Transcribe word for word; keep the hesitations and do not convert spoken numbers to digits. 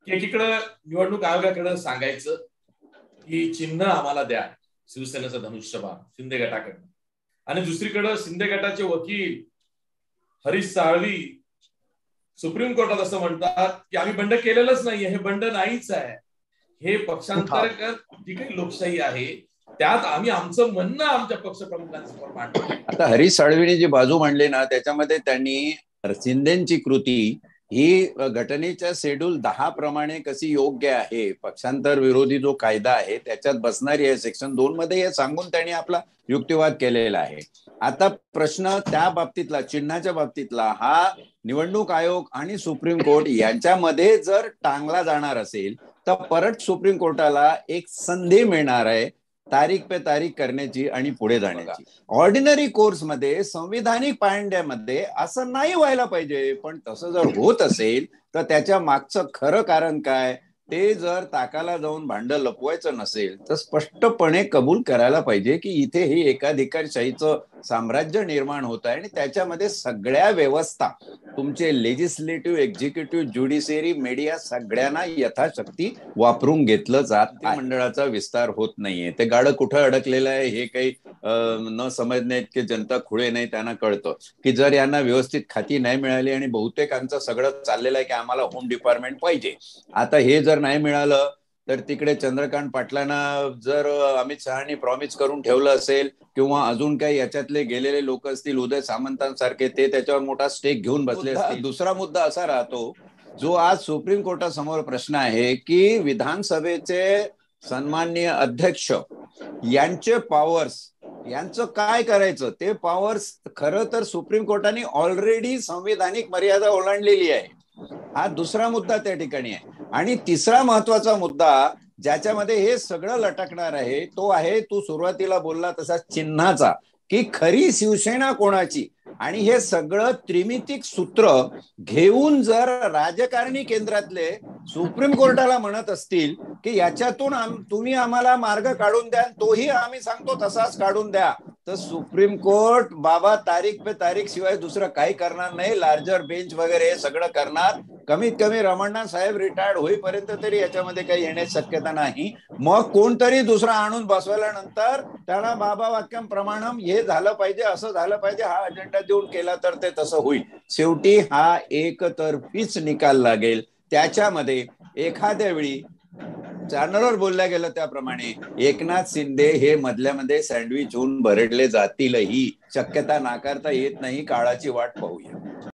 की एकीकडे निवडणूक आयोगाकडे सांगायचं की चिन्ह आम्हाला द्या, शिवसेनेचं धनुष्यबाण शिंदे गटाकडनं, आणि दुसरीकडे शिंदे गटाचे वकील हरीश साळवी सुप्रीम कोर्टात असं म्हणतात की आम्ही बंड केलेलंच नाहीये, हे बंड नाहीच आहे, हे पक्षांतर्गत जी काही लोकशाही आहे त्यात आम्ही आमचं म्हणणं आमच्या पक्षप्रमुखांसमोर मांडतो. आता हरीश साळवीने जी बाजू मांडली ना, त्याच्यामध्ये त्यांनी शिंदेची कृती ही घटनेच्या शेड्यूल दहा प्रमाणे कशी योग्य आहे, पक्षांतर विरोधी जो कायदा आहे त्याच्यात बसणारी आहे सेक्शन दोन मध्ये, हे सांगून त्यांनी आपला युक्तिवाद केलेला आहे. आता प्रश्न त्या बाबतीतला, चिन्हाच्या बाबतीतला, हा निवडणूक आयोग आणि सुप्रीम कोर्ट यांच्यामध्ये जर टांगला जाणार असेल तर परत सुप्रीम कोर्टाला एक संधी मिळणार आहे तारीख पे तारीख करण्याची आणि पुढे जाण्याची. ऑर्डिनरी कोर्स मध्ये, संविधानिक पायंड्यामध्ये असं नाही व्हायला पाहिजे, पण तसं जर होत असेल तर त्याच्या मागचं खरं कारण काय ते जर ताकाला जाऊन भांड लपवायचं नसेल तर स्पष्टपणे कबूल करायला पाहिजे की इथे हे एकाधिकारशाहीचं साम्राज्य निर्माण होत आहे आणि त्याच्यामध्ये सगळ्या व्यवस्था, तुमचे लेजिस्लेटिव्ह, एक्झिक्युटिव्ह, ज्युडिशियरी, मीडिया, सगळ्यांना यथाशक्ती वापरून घेतलं जात, मंडळाचा विस्तार होत नाहीये. ते गाडं कुठं अडकलेलं आहे हे काही न समजणे इतके जनता खुळे नाही, त्यांना कळतं की जर यांना व्यवस्थित खाती नाही मिळाली आणि बहुतेकांचं सगळं चाललेलं आहे की आम्हाला होम डिपार्टमेंट पाहिजे, आता हे जर नाही मिळालं तर तिकडे चंद्रकांत पाटलांना जर अमित शहानी प्रॉमिस करून ठेवलं असेल किंवा अजून काही याच्यातले गेलेले लोक असतील, उदय सामंतांसारखे, ते त्याच्यावर मोठा स्टेक घेऊन बसले असतील. दुसरा मुद्दा असा राहतो जो आज सुप्रीम कोर्टासमोर प्रश्न आहे की विधानसभेचे सन्माननीय अध्यक्ष यांचे पॉवर्स, यांचं काय करायचं, ते पॉवर्स खरं तर सुप्रीम कोर्टाने ऑलरेडी संविधानिक मर्यादा ओलांडलेली आहे. हा दुसरा मुद्दा त्या ठिकाणी आहे. आणि तिसरा महत्वाचा मुद्दा ज्याच्यामध्ये हे सगळं लटकणार आहे तो आहे, तू सुरुवातीला बोलला तसा, चिन्हाचा, की खरी शिवसेना कोणाची. आणि हे सगळं त्रिमितिक सूत्र घेऊन जर राजकारणी केंद्रातले सुप्रीम कोर्टाला म्हणत असतील की याच्यातून तुम्ही आम्हाला मार्ग काढून द्या, तोही आम्ही सांगतो तसाच काढून द्या, तर सुप्रीम कोर्ट बाबा तारीख पे तारीख शिवाय दुसरं काही करणार नाही. लार्जर बेंच वगैरे हे सगळं करणार. कमीत कमी रमण्णा साहेब रिटायर्ड होईपर्यंत तरी याच्यामध्ये काही येण्याची शक्यता नाही. मग कोणतरी दुसरा आणून बसवल्यानंतर त्याला बाबा वाक्यम प्रमाणम हे झालं पाहिजे, असं झालं पाहिजे, हा अजेंडा देऊन केला तर ते तसं होईल. शेवटी हा एकतर्फीच निकाल लागेल. त्याच्यामध्ये एखाद्या वेळी चॅनलवर बोलल्या गेलं त्याप्रमाणे एकनाथ शिंदे हे मधल्यामध्ये सँडविच होऊन भरडले जातीलही, शक्यता नाकारता येत नाही. काळाची वाट पाहूया.